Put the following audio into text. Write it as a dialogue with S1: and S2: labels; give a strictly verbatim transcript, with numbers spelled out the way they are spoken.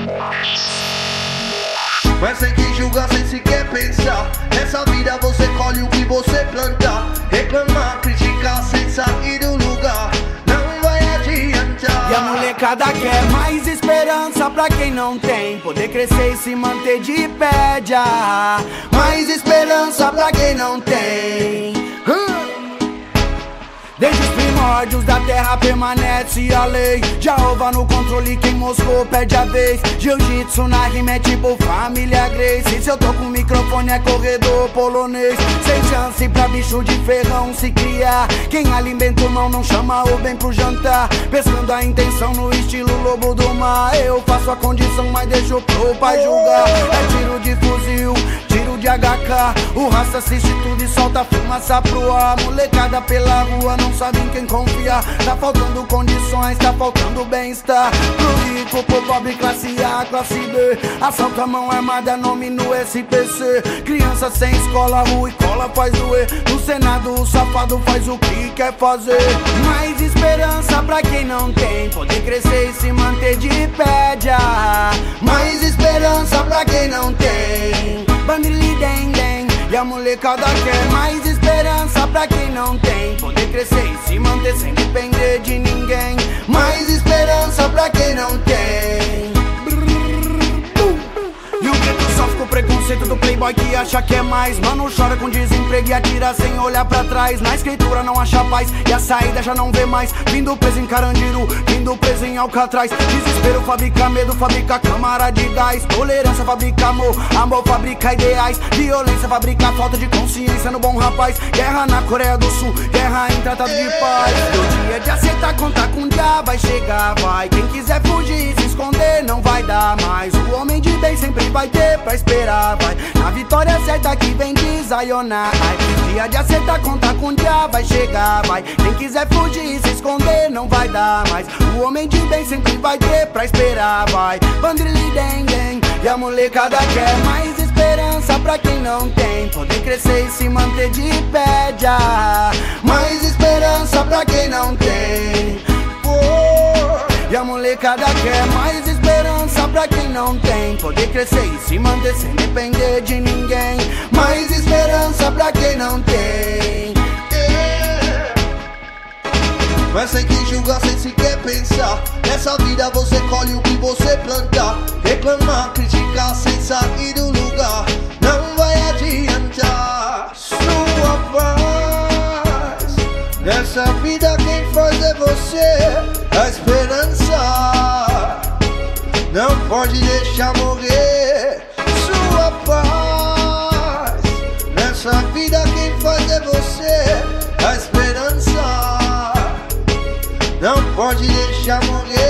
S1: Mas tem que julgar sem sequer pensar. Nessa vida você colhe o que você plantar. Reclamar, criticar sem sair do lugar não vai adiantar.
S2: E a molecada quer mais esperança pra quem não tem. Poder crescer e se manter de pé já. Mais esperança pra quem não tem. hum. Desde os primórdios da terra permanece a lei. Jeová no controle, quem moscou perde a vez. Jiu-jitsu na rima é tipo família Grace. Se eu tô com o microfone é corredor polonês. Sem chance pra bicho de ferrão se criar. Quem alimenta o mão não chama o bem pro jantar. Pescando a intenção no estilo lobo do mar. Eu faço a condição, mas deixo pro pai julgar. É tiro de fuzil, tiro de H K. O raça assiste tudo e solta fumaça pro ar. Molecada pela rua não sabe em quem confiar. Tá faltando condições, tá faltando bem-estar. Pro rico, pro pobre, classe A, classe B. Assalta a mão armada, nome no S P C. Criança sem escola, rua e cola faz doer. No Senado o safado faz o que quer fazer. Mais esperança pra quem não tem. Poder crescer e se manter de pé já. Mais esperança pra quem não tem. Bandili den den. E a molecada quer mais esperança pra quem não tem. Poder crescer e se manter sem depender de ninguém. Mais esperança pra quem não tem. E o preto sofre com o preconceito do playboy que acha que é mais. Mano chora com desemprego e atira sem olhar pra trás. Na escritura não acha paz e a saída já não vê mais. Vindo preso em Carandiru, vindo preso em Alcatraz. Desespero fabrica medo, fabrica câmara de gás. Tolerância fabrica amor, amor fabrica ideais. Violência fabrica falta de consciência no bom rapaz. Guerra na Coreia do Sul, guerra em tratado de paz. O dia de aceitar, contar com o dia vai chegar, vai. Quem quiser fugir e se esconder não vai dar mais. O homem de bem sempre vai ter pra esperar, vai. Na vitória certa que vem de Zionai. Dia de acertar, contar com o dia vai chegar, vai. Quem quiser fugir e se esconder não vai dar mais. O homem de bem sempre vai ter pra esperar, vai. Bandili den den. E a molecada quer mais esperança pra quem não tem. Poder crescer e se manter de pé já. Mais esperança pra quem não tem. oh. E a molecada quer mais esperança pra quem não tem. Poder crescer e se manter sem depender de ninguém. Mais esperança pra quem não tem.
S1: yeah. Mas tem que julgar sem sequer pensar. Nessa vida você colhe o que você plantar. Reclamar, criticar sem sair do lugar não vai adiantar. Sua paz. Nessa vida quem faz é você. A esperança não pode deixar morrer. Sua paz. Nessa vida quem faz é você. A esperança não pode deixar morrer.